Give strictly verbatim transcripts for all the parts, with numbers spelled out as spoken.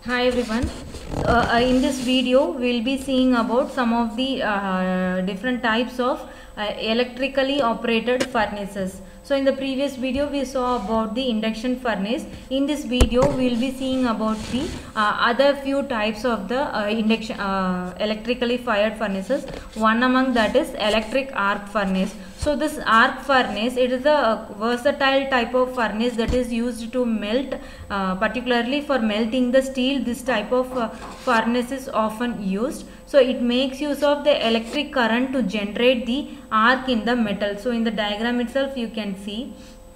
Hi everyone. Uh, uh, in this video, we'll be seeing about some of the uh, different types of uh, electrically operated furnaces. So in the previous video, we saw about the induction furnace. In this video, we'll be seeing about the uh, other few types of the uh, induction uh, electrically fired furnaces. One among that is electric arc furnace. So this arc furnace, it is a versatile type of furnace that is used to melt, uh, particularly for melting the steel. This type of uh, furnace is often used. So it makes use of the electric current to generate the arc in the metal. So in the diagram itself you can see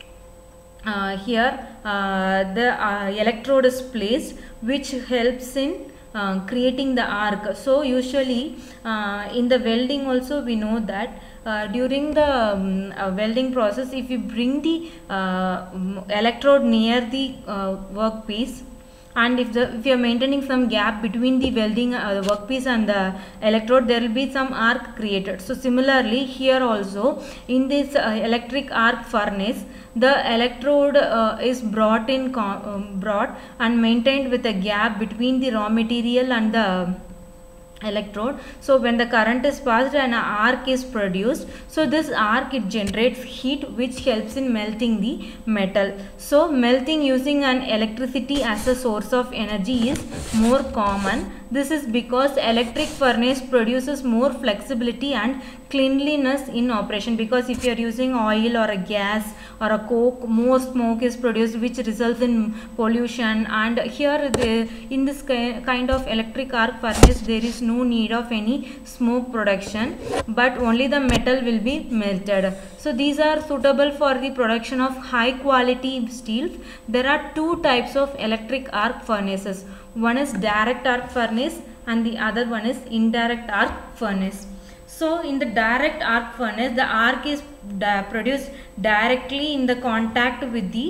uh, here uh, the uh, electrode is placed, which helps in uh, creating the arc. So usually uh, in the welding also we know that Uh, during the um, uh, welding process, if you bring the uh, electrode near the uh, workpiece, and if the if you are maintaining some gap between the welding uh, the workpiece and the electrode, there will be some arc created. So similarly here also in this uh, electric arc furnace, the electrode uh, is brought in um, brought and maintained with a gap between the raw material and the electrode. So when the current is passed, an arc is produced. So this arc, it generates heat, which helps in melting the metal. So melting using an electricity as a source of energy is more common. This is because electric furnace produces more flexibility and cleanliness in operation, because if you are using oil or a gas or a coke, more smoke is produced, which results in pollution. And here the, in this kind of electric arc furnace, there is no need of any smoke production, but only the metal will be melted. So these are suitable for the production of high quality steels. There are two types of electric arc furnaces. One is direct arc furnace and the other one is indirect arc furnace. So in the direct arc furnace, the arc is di produced directly in the contact with the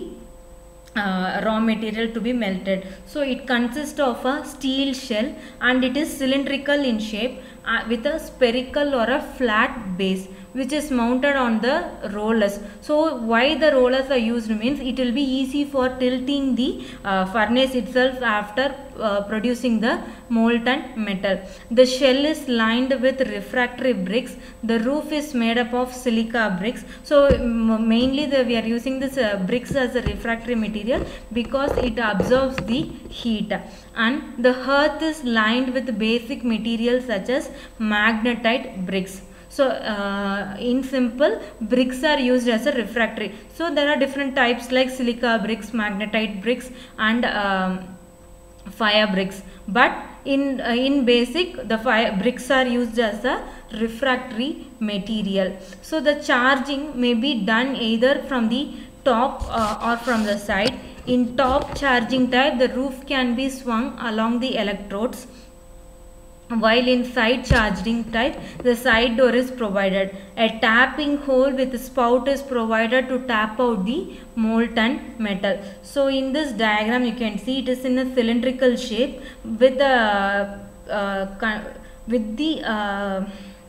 uh, raw material to be melted. So it consists of a steel shell, and it is cylindrical in shape uh, with a spherical or a flat base, which is mounted on the rollers. So why the rollers are used means it will be easy for tilting the uh, furnace itself after uh, producing the molten metal. The shell is lined with refractory bricks. The roof is made up of silica bricks. So mainly the, we are using this uh, bricks as a refractory material because it absorbs the heat. And the hearth is lined with basic materials such as magnetite bricks. So uh, in simple, bricks are used as a refractory. So there are different types like silica bricks, magnetite bricks, and um, fire bricks. But in uh, in basic, the fire bricks are used as a refractory material. So the charging may be done either from the top uh, or from the side. In top charging type, the roof can be swung along the electrodes, while in side charging type, the side door is provided. A tapping hole with spout is provided to tap out the molten metal. So in this diagram you can see it is in a cylindrical shape with the uh, with the uh,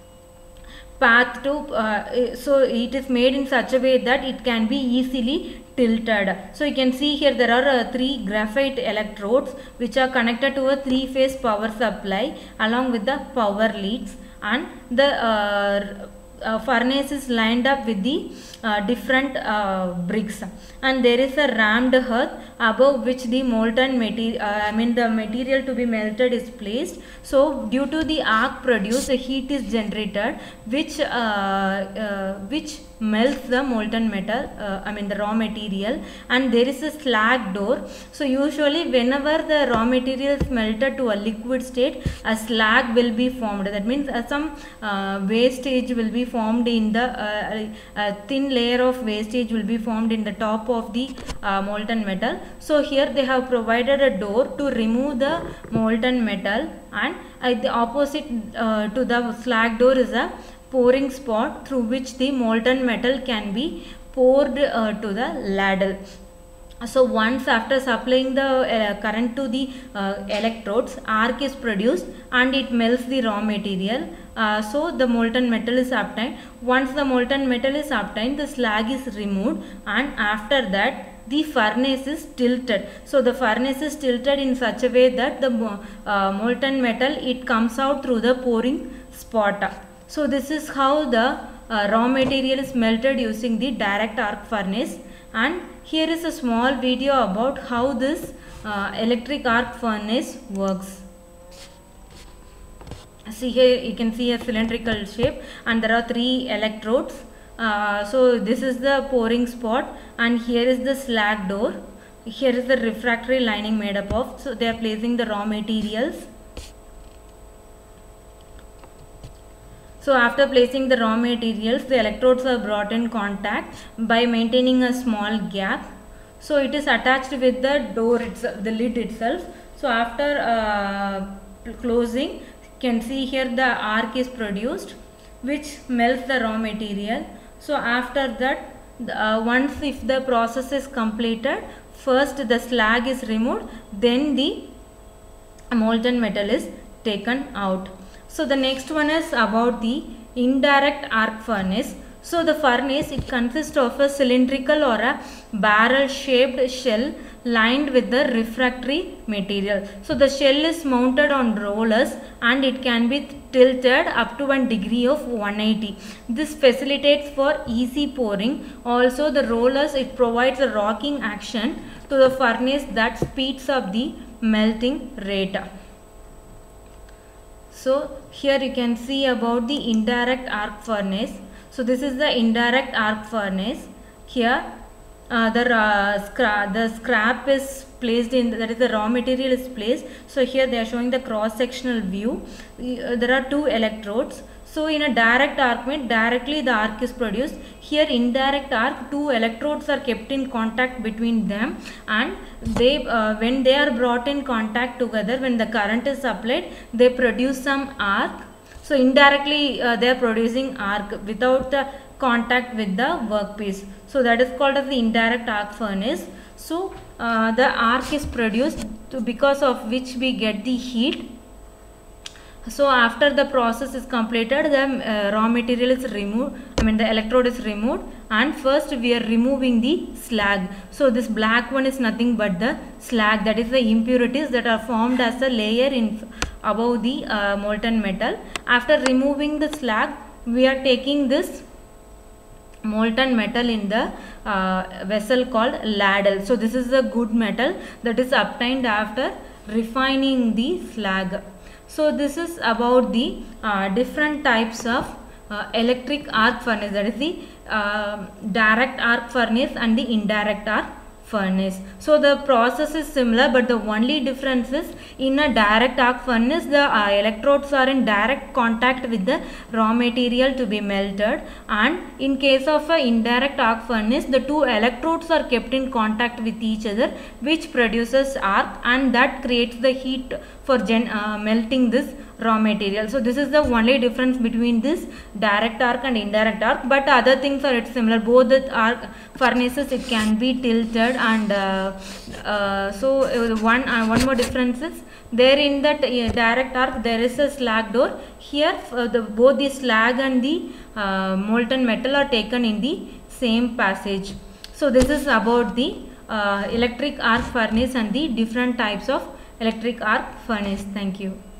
path to uh, so it is made in such a way that it can be easily tilted. So you can see here there are uh, three graphite electrodes which are connected to a three phase power supply along with the power leads, and the uh, uh, furnace is lined up with the uh, different uh, bricks, and there is a rammed hearth above which the molten material uh, I mean the material to be melted is placed. So due to the arc produced, the heat is generated, which uh, uh, which melts the molten metal uh, I mean the raw material, and there is a slag door. So usually whenever the raw material is melted to a liquid state, a slag will be formed. That means uh, some uh, wastage will be formed in the uh, a thin layer of wastage will be formed in the top of the uh, molten metal. So here they have provided a door to remove the molten metal, and at the opposite uh, to the slag door is a pouring spot through which the molten metal can be poured uh, to the ladle. So once after supplying the uh, current to the uh, electrodes, arc is produced and it melts the raw material. Uh, so the molten metal is obtained. Once the molten metal is obtained, the slag is removed, and after that the furnace is tilted. So the furnace is tilted in such a way that the uh, molten metal, it comes out through the pouring spot. So this is how the uh, raw material is melted using the direct arc furnace. And here is a small video about how this uh, electric arc furnace works. See, here you can see a cylindrical shape and there are three electrodes. Uh, so this is the pouring spot and here is the slag door. Here is the refractory lining made up of. So they are placing the raw materials. So after placing the raw materials, the electrodes are brought in contact by maintaining a small gap. So it is attached with the door itself, the lid itself. So after uh, closing, you can see here the arc is produced, which melts the raw material. So after that, uh, once if the process is completed, first the slag is removed, then the molten metal is taken out. So the next one is about the indirect arc furnace. So the furnace, it consists of a cylindrical or a barrel shaped shell lined with the refractory material. So the shell is mounted on rollers and it can be tilted up to one degree of one eighty. This facilitates for easy pouring. Also the rollers, it provides a rocking action to the furnace that speeds up the melting rate. So here you can see about the indirect arc furnace. So this is the indirect arc furnace. Here uh, the, uh, scra the scrap is placed in, that is the raw material is placed. So here they are showing the cross sectional view. Uh, there are two electrodes. So in a direct arc means directly the arc is produced. Here indirect arc, two electrodes are kept in contact between them, and they uh, when they are brought in contact together, when the current is applied, they produce some arc. So indirectly uh, they are producing arc without the contact with the workpiece. So that is called as the indirect arc furnace. So uh, the arc is produced to, because of which we get the heat. So after the process is completed, the uh, raw material is removed, I mean the electrode is removed, and first we are removing the slag. So this black one is nothing but the slag, that is the impurities that are formed as a layer in above the uh, molten metal. After removing the slag, we are taking this molten metal in the uh, vessel called ladle. So this is a good metal that is obtained after refining the slag. So this is about the uh, different types of uh, electric arc furnace, that is the uh, direct arc furnace and the indirect arc furnace. So the process is similar, but the only difference is in a direct arc furnace, the uh, electrodes are in direct contact with the raw material to be melted, and in case of a indirect arc furnace, the two electrodes are kept in contact with each other, which produces arc, and that creates the heat for gen uh, melting this raw material. So this is the only difference between this direct arc and indirect arc, but other things are similar. Both the arc furnaces, it can be tilted, and uh, uh, so uh, one uh, one more difference is there in that uh, direct arc there is a slag door. Here uh, the both the slag and the uh, molten metal are taken in the same passage. So this is about the uh, electric arc furnace and the different types of electric arc furnace. Thank you.